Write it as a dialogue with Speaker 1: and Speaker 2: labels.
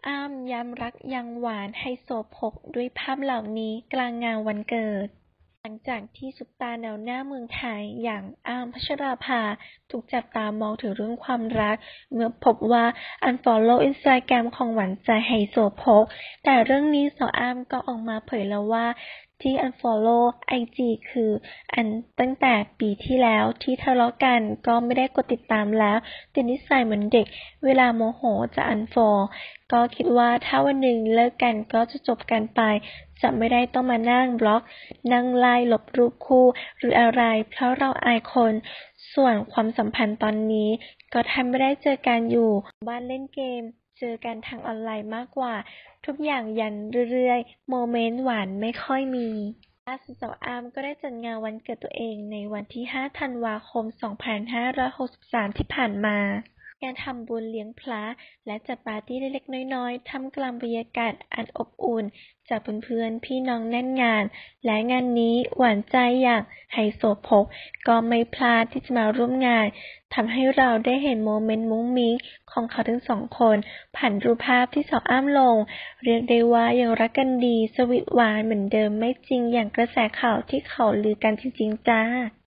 Speaker 1: อ้ำย้ำรักยังหวานไฮโซโพกด้วยภาพเหล่านี้กลางงานวันเกิด หลังจากที่ซุปตาร์แนวหน้าเมืองไทยอย่างอ้ำพัชราภาถูกจับตามองถึงเรื่องความรักเมื่อพบว่าunfollow Instagram ของหวานใจไฮโซโพกแต่เรื่องนี้สาวอ้ำก็ออกมาเผยแล้วว่าที่ unfollow IG คือตั้งแต่ปีที่แล้วที่ทะเลาะกันก็ไม่ได้กดติดตามแล้วติดนิสัยเหมือนเด็กเวลาโมโหจะ unfollow ก็คิดว่าถ้าวันหนึ่งเลิกกันก็จะจบกันไปจะไม่ได้ต้องมานั่งบล็อกนั่งไล่ลบรูปคู่หรืออะไรเพราะเราอายคนส่วนความสัมพันธ์ตอนนี้ก็แทบไม่ได้เจอกันอยู่บ้านเล่นเกมเจอกันทางออนไลน์มากกว่าทุกอย่างยันเรื่อยๆโมเมนต์หวานไม่ค่อยมีล่าสุดสาวอาร์มก็ได้จัดงานวันเกิดตัวเองในวันที่ 5 ธันวาคม 2563 ที่ผ่านมาการทำบุญเลี้ยงพระและจัดปาร์ตี้เล็กๆน้อยๆท่ามกลางบรรยากาศอันอบอุ่นจากเพื่อนๆพี่น้องแน่นงานและงานนี้หวานใจอย่างไฮโซโพกก็ไม่พลาดที่จะมาร่วมงานทำให้เราได้เห็นโมเมนต์มุ้งมิ้งของเขาทั้งสองคนผ่านรูปภาพที่สาวอ้ำลงเรียกได้ว่ายังรักกันดีสวีทหวานเหมือนเดิมไม่จริงอย่างกระแสข่าวที่เขาลือกันจริงๆจ้า